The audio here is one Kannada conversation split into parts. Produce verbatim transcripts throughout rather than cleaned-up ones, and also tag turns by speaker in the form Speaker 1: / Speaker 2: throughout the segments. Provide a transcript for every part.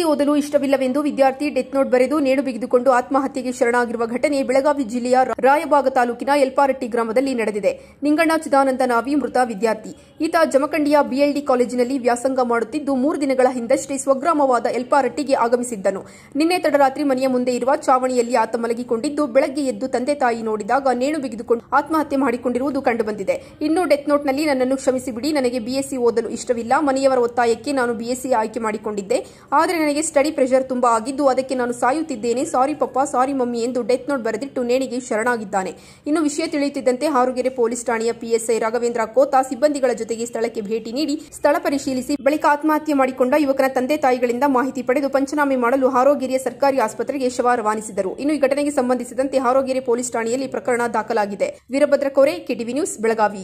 Speaker 1: ಓದಲು ಇಷ್ಟವಿಲ್ಲವೆಂದು ವಿದ್ಯಾರ್ಥಿ ಡೆತ್ ನೋಟ್ ಬರೆದು ನೇಣು ಬಿಗಿದುಕೊಂಡು ಆತ್ಮಹತ್ಯೆಗೆ ಶರಣಾಗಿರುವ ಘಟನೆ ಬೆಳಗಾವಿ ಜಿಲ್ಲೆಯ ರಾಯಬಾಗ ತಾಲೂಕಿನ ಯಲ್ಪಾರಟ್ಟಿ ಗ್ರಾಮದಲ್ಲಿ ನಡೆದಿದೆ. ನಿಂಗಣ್ಣ ಚಿದಾನಂದ ನಾವಿ ಮೃತ ವಿದ್ಯಾರ್ಥಿ. ಈತ ಜಮಖಂಡಿಯ ಬಿಎಲ್ಡಿ ಕಾಲೇಜಿನಲ್ಲಿ ವ್ಯಾಸಂಗ ಮಾಡುತ್ತಿದ್ದು ಮೂರು ದಿನಗಳ ಹಿಂದಷ್ಟೇ ಸ್ವಗ್ರಾಮವಾದ ಯಲ್ಪಾರಟ್ಟಿಗೆ ಆಗಮಿಸಿದ್ದನು. ನಿನ್ನೆ ತಡರಾತ್ರಿ ಮನೆಯ ಮುಂದೆ ಇರುವ ಚಾವಣಿಯಲ್ಲಿ ಆತ ಮಲಗಿಕೊಂಡಿದ್ದು ಬೆಳಗ್ಗೆ ಎದ್ದು ತಂದೆ ತಾಯಿ ನೋಡಿದಾಗ ನೇಣು ಬಿಗಿದುಕೊಂಡು ಆತ್ಮಹತ್ಯೆ ಮಾಡಿಕೊಂಡಿರುವುದು ಕಂಡುಬಂದಿದೆ. ಇನ್ನು ಡೆತ್ ನೋಟ್ನಲ್ಲಿ ನನ್ನನ್ನು ಕ್ಷಮಿಸಿಬಿಡಿ, ನನಗೆ ಬಿಎಸ್ಸಿ ಓದಲು ಇಷ್ಟವಿಲ್ಲ, ಮನೆಯವರ ಒತ್ತಾಯಕ್ಕೆ ನಾನು ಬಿಎಸ್ಸಿ ಆಯ್ಕೆ ಮಾಡಿಕೊಂಡಿದ್ದೆ. ಆದರೆ ನನಗೆ ಸ್ಟಡಿ ಪ್ರೆಷರ್ ತುಂಬಾ ಆಗಿದ್ದು ಅದಕ್ಕೆ ನಾನು ಸಾಯುತ್ತಿದ್ದೇನೆ, ಸಾರಿ ಪಪ್ಪ, ಸಾರಿ ಮಮ್ಮಿ ಎಂದು ಡೆತ್ ನೋಟ್ ಬರೆದಿಟ್ಟು ನೇಣಿಗೆ ಶರಣಾಗಿದ್ದಾನೆ. ಇನ್ನು ವಿಷಯ ತಿಳಿಯುತ್ತಿದ್ದಂತೆ ಹಾರುಗೆರೆ ಪೊಲೀಸ್ ಠಾಣೆಯ ಪಿಎಸ್ಐ ರಾಘವೇಂದ್ರ ಕೋತಾ ಸಿಬ್ಬಂದಿಗಳ ಜೊತೆಗೆ ಸ್ಥಳಕ್ಕೆ ಭೇಟಿ ನೀಡಿ ಸ್ಥಳ ಪರಿಶೀಲಿಸಿ ಬಳಿಕ ಆತ್ಮಹತ್ಯೆ ಮಾಡಿಕೊಂಡ ಯುವಕನ ತಂದೆ ತಾಯಿಗಳಿಂದ ಮಾಹಿತಿ ಪಡೆದು ಪಂಚನಾಮೆ ಮಾಡಲು ಹಾರೋಗೆರೆಯ ಸರ್ಕಾರಿ ಆಸ್ಪತ್ರೆಗೆ ಶವ ರವಾನಿಸಿದರು. ಇನ್ನು ಈ ಘಟನೆಗೆ ಸಂಬಂಧಿಸಿದಂತೆ ಹಾರೋಗೆರೆ ಪೊಲೀಸ್ ಠಾಣೆಯಲ್ಲಿ ಪ್ರಕರಣ ದಾಖಲಾಗಿದೆ. Veerabhadra Kore, KTV news, Belagavi.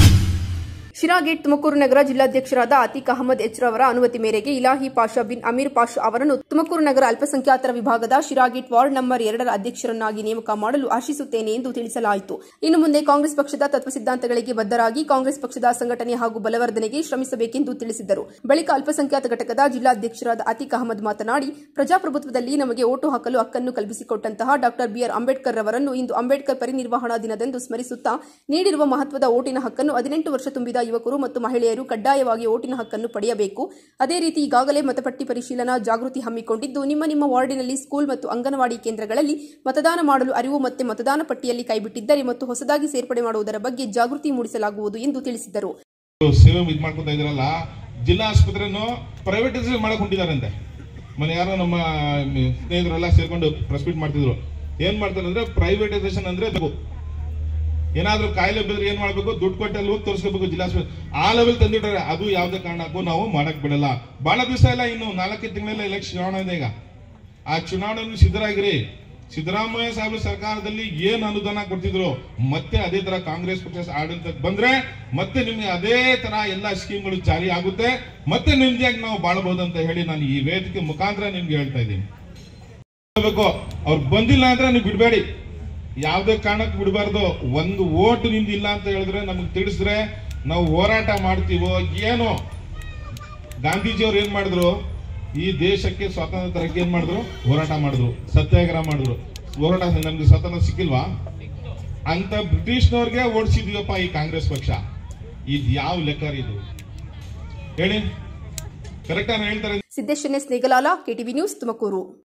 Speaker 1: ಶಿರಾಗೇಟ್ ತುಮಕೂರು ನಗರ ಜಿಲ್ಲಾಧ್ಯಕ್ಷರಾದ ಅತೀಕ್ ಅಹಮದ್ ಎಚ್ ರವರ ಅನುಮತಿ ಮೇರೆಗೆ ಇಲಾಹಿ ಪಾಷಾ ಬಿನ್ ಅಮೀರ್ ಪಾಷಾ ಅವರನ್ನು ತುಮಕೂರು ನಗರ ಅಲ್ಪಸಂಖ್ಯಾತರ ವಿಭಾಗದ ಶಿರಾಗೇಟ್ ವಾರ್ಡ್ ನಂಬರ್ ಎರಡರ ಅಧ್ಯಕ್ಷರನ್ನಾಗಿ ನೇಮಕ ಮಾಡಲು ಆಶಿಸುತ್ತೇನೆ ಎಂದು ತಿಳಿಸಲಾಯಿತು. ಇನ್ನು ಮುಂದೆ ಕಾಂಗ್ರೆಸ್ ಪಕ್ಷದ ತತ್ವ ಸಿದ್ಧಾಂತಗಳಿಗೆ ಬದ್ಧರಾಗಿ ಕಾಂಗ್ರೆಸ್ ಪಕ್ಷದ ಸಂಘಟನೆ ಹಾಗೂ ಬಲವರ್ಧನೆಗೆ ಶ್ರಮಿಸಬೇಕೆಂದು ತಿಳಿಸಿದರು. ಬಳಿಕ ಅಲ್ಪಸಂಖ್ಯಾತ ಘಟಕದ ಜಿಲ್ಲಾಧ್ಯಕ್ಷರಾದ ಅತೀಕ್ ಅಹಮದ್ ಮಾತನಾಡಿ, ಪ್ರಜಾಪ್ರಭುತ್ವದಲ್ಲಿ ನಮಗೆ ಓಟು ಹಾಕಲು ಹಕ್ಕನ್ನು ಕಲ್ಪಿಸಿಕೊಟ್ಟಂತಹ ಡಾ ಬಿಆರ್ ಅಂಬೇಡ್ಕರ್ ರವರನ್ನು ಇಂದು ಅಂಬೇಡ್ಕರ್ ಪರಿನಿರ್ವಹಣಾ ದಿನದಂದು ಸ್ಮರಿಸುತ್ತಾ ನೀಡಿರುವ ಮಹತ್ವದ ಓಟಿನ ಹಕ್ಕನ್ನು ಹದಿನೆಂಟು ವರ್ಷ ತುಂಬಿದ ಯುವಕರು ಮತ್ತು ಮಹಿಳೆಯರು ಕಡ್ಡಾಯವಾಗಿ ಓಟಿನ ಹಕ್ಕನ್ನು ಪಡೆಯಬೇಕು. ಅದೇ ರೀತಿ ಈಗಾಗಲೇ ಮತಪಟ್ಟಿ ಪರಿಶೀಲನಾ ಜಾಗೃತಿ ಹಮ್ಮಿಕೊಂಡಿದ್ದು ನಿಮ್ಮ ನಿಮ್ಮ ವಾರ್ಡಿನಲ್ಲಿ ಸ್ಕೂಲ್ ಮತ್ತು ಅಂಗನವಾಡಿ ಕೇಂದ್ರಗಳಲ್ಲಿ ಮತದಾನ ಮಾಡಲು ಅರಿವು ಮತ್ತೆ ಮತದಾನ ಪಟ್ಟಿಯಲ್ಲಿ ಕೈಬಿಟ್ಟಿದ್ದರೆ ಮತ್ತು ಹೊಸದಾಗಿ ಸೇರ್ಪಡೆ ಮಾಡುವುದರ ಬಗ್ಗೆ ಜಾಗೃತಿ ಮೂಡಿಸಲಾಗುವುದು ಎಂದು ತಿಳಿಸಿದರು.
Speaker 2: ಸೇವೆ ಇದು ಮಾಡ್ಕೊತಾ ಇದ್ರಲ್ಲ, ಜಿಲ್ಲಾ ಆಸ್ಪತ್ರೆಯನ್ನು ಪ್ರೈವೇಟೈಸೇಷನ್ ಮಾಡಕ್ ಹೊಂಟಿದಾರಂತೆ. ಮನೆ ಯಾರೋ ನಮ್ಮ ಸ್ನೇಹಿತರೆಲ್ಲ ಸೇರ್ಕೊಂಡು ಪ್ರೆಸ್ ಮೀಟ್ ಮಾಡ್ತಿದ್ರು. ಏನ್ ಮಾಡ್ತಾರೆ ಅಂದ್ರೆ ಪ್ರೈವೇಟೈಸೇಷನ್ ಅಂದ್ರೆ ಏನಾದ್ರೂ ಕಾಯಿಲೆ ಬಿದ್ರೆ ಏನ್ ಮಾಡ್ಬೇಕು, ದುಡ್ಡು ಕೊಟ್ಟಲ್ಲಿ ಹೋಗಿ ತೋರಿಸ್ಕೋಬೇಕು ಜಿಲ್ಲಾಸ್ಪತ್ರೆ, ಆ ಲೆವೆಲ್ ತಂದಿಟ್ಟಾರೆ. ಅದು ಯಾವುದೇ ಕಾರಣಕ್ಕೂ ನಾವು ಮಾಡಕ್ ಬಿಡಲ್ಲ. ಬಹಳ ದಿವಸ ಇಲ್ಲ, ಇನ್ನು ನಾಲ್ಕೈದು ತಿಂಗಳಲ್ಲಿ ಎಲೆಕ್ಷನ್ ಚುನಾವಣೆ ಇದೆ. ಈಗ ಆ ಚುನಾವಣೆಯನ್ನು ಸಿದ್ಧರಾಗಿರಿ. ಸಿದ್ದರಾಮಯ್ಯ ಸಾಹೇಬ್ ಸರ್ಕಾರದಲ್ಲಿ ಏನ್ ಅನುದಾನ ಕೊಡ್ತಿದ್ರು ಮತ್ತೆ ಅದೇ ತರ ಕಾಂಗ್ರೆಸ್ ಪಕ್ಷ ಆಡಳಿತಕ್ಕೆ ಬಂದ್ರೆ ಮತ್ತೆ ನಿಮ್ಗೆ ಅದೇ ತರ ಎಲ್ಲಾ ಸ್ಕೀಮ್ಗಳು ಜಾರಿ ಆಗುತ್ತೆ, ಮತ್ತೆ ನೆಮ್ಮದಿಯಾಗಿ ನಾವು ಬಾಳಬಹುದು ಅಂತ ಹೇಳಿ ನಾನು ಈ ವೇದಿಕೆ ಮುಖಾಂತರ ನಿಮ್ಗೆ ಹೇಳ್ತಾ ಇದ್ದೀನಿ. ಅವ್ರು ಬಂದಿಲ್ಲ ಅಂದ್ರೆ ನೀವು ಬಿಡಬೇಡಿ, ಯಾವುದೇ ಕಾರಣಕ್ಕೆ ಬಿಡಬಾರ್ದು. ಒಂದು ಓಟ್ ನಿಂದಿಲ್ಲ ಅಂತ ಹೇಳಿದ್ರೆ ನಮಗೆ ತಿಳಿಸಿದ್ರೆ ನಾವು ಹೋರಾಟ ಮಾಡ್ತೀವೋ ಏನೋ. ಗಾಂಧೀಜಿಯವ್ರು ಏನ್ ಮಾಡಿದ್ರು, ಈ ದೇಶಕ್ಕೆ ಸ್ವಾತಂತ್ರ್ಯ ತರಕ್ಕೆ ಏನ್ ಮಾಡಿದ್ರು, ಹೋರಾಟ ಮಾಡಿದ್ರು, ಸತ್ಯಾಗ್ರಹ ಮಾಡಿದ್ರು. ಹೋರಾಟ ನಮ್ಗೆ ಸ್ವಾತಂತ್ರ್ಯ ಸಿಕ್ಕಿಲ್ವಾ ಅಂತ ಬ್ರಿಟಿಷ್ನವ್ರಿಗೆ ಓಡಿಸಿದ್ವಪ್ಪ ಈ ಕಾಂಗ್ರೆಸ್ ಪಕ್ಷ. ಇದು ಯಾವ ಲೆಕ್ಕ ಇದು ಹೇಳಿ? ಕರೆಕ್ಟ್ ಆಗಿ ಹೇಳ್ತಾರೆ.
Speaker 1: Siddesh N S Negalala, KTV news, Tumakuru.